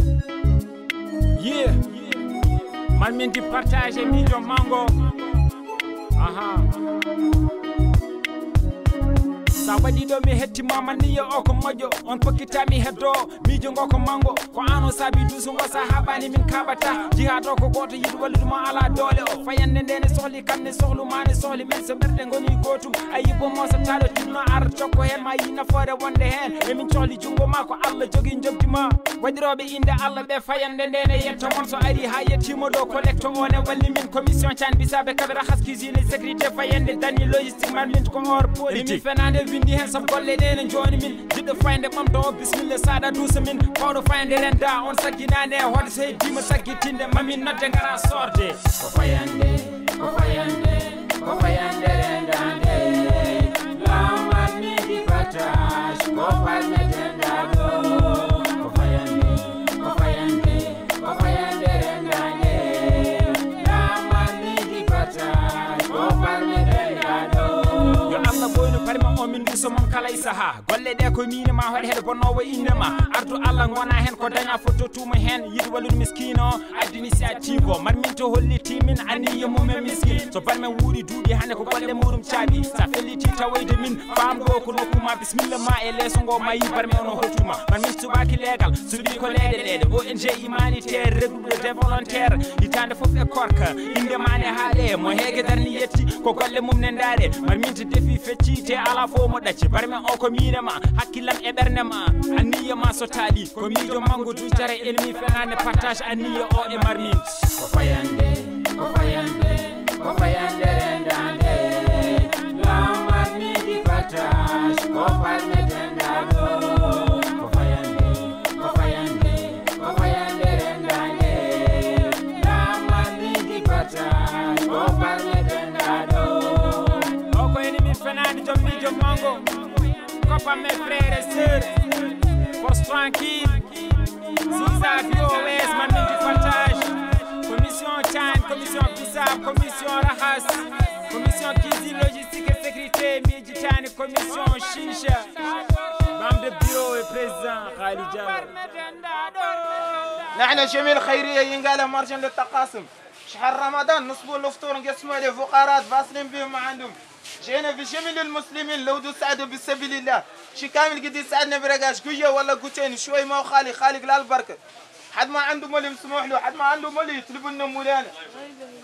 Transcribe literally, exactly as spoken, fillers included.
Yeah, man min di partage mijo mango. Aha. Sa waɗi ɗo mi hettima man ni yo o ko moƴƴo on pokkita mi heddo mijo ngo ko mango ko ano saabi dusu ngo sa haɓani min kaɓata jihad o ko goto yiɗi walluduma ala doole o fayande nde ne sohli kam ne sohluma ne sohli min so ɓerɗe goni gotum a yibbo mosataɗo tinno ar cokko hen ma yi nafoore wonde hen emin cohli junggo ma ko Allah jogui jobdima waɗiroɓe inde Allah ɓe fayande nde ne yetto mon so ari ha yettima ɗo collecte o ne walli min commission can bisaɓe kabira haskisine sécurité fayande dani logistique man min ko or politique fenade windi hen sab golle ɗe ne joni min jiɗɗo fayde ɓamto o bisimilla saɗa duusa min fawɗo fayande renda on sagginande hoɗe so heddima saggitinde mamin nodde gara sorde ko fayande ko fayande ko fayande rendande lamal midi partage ko falmetenda ɗo ko fayande ko fayande ko fayande rendande lamal midi partage ko falmetenda ɗo yo Allah boyno parima o min duso mon kala e saaha golle ɗe ko minema hoɗe heɗe bonnowo indema ardu Allah gona hen ko daña foto tuma hen yiɗi wallude miskino addini initiative o man min to holliti min aniya mum e miskin so balmen wuuri duuɗi hande ko golle muɗum caaɓi sa felliti tawoyde min famɗo ko nokkuma bisimilla ma e leeso ngo mayi barme ono hottuma man min subaki leegal suuɓi ko leeɗe leeɗe O N G humanitaire regluɓe de volontaire hitande foof e korka inde mane haale mo heege darni yetti ko golle mum ne ndaare man min to defi fecci te ala fo mo ɗacci barme o ko minema hakkillam e ɓerne ma aniya ma so taali ko miijo mango dujare ennemi fenande partage aniya o e marmin ko fayande ko fayande ko fayande rendande lamal midi partage ko falmetenda ɗo ko fayande ko fayande ko fayande rendande lamal midi partage ko falmetenda ɗo o ko ennemi fenande joom miijo mango copa mes frères et sœurs poste tranquille Ziza V O S man min di partage commission Chan commission Bissap commission Rahas commission Kizi logistique et sécurité Midjitani commission Chicha membre de bureau et président Khali Diallo نحن جميع خيرية ينقال مرجان للتقاسم شهر رمضان نصب الفطور نقسمه لفقراء فاصلين بهم ما عندهم جينا في جميع المسلمين لو دو سعدوا بسبيل الله شي كامل قد يسعدنا برقاش قوية ولا قوتين شوي ما هو خالي خالق لا البركة حد ما عنده مولي مسموح له حد ما عنده مولي يطلبوا لنا مولانا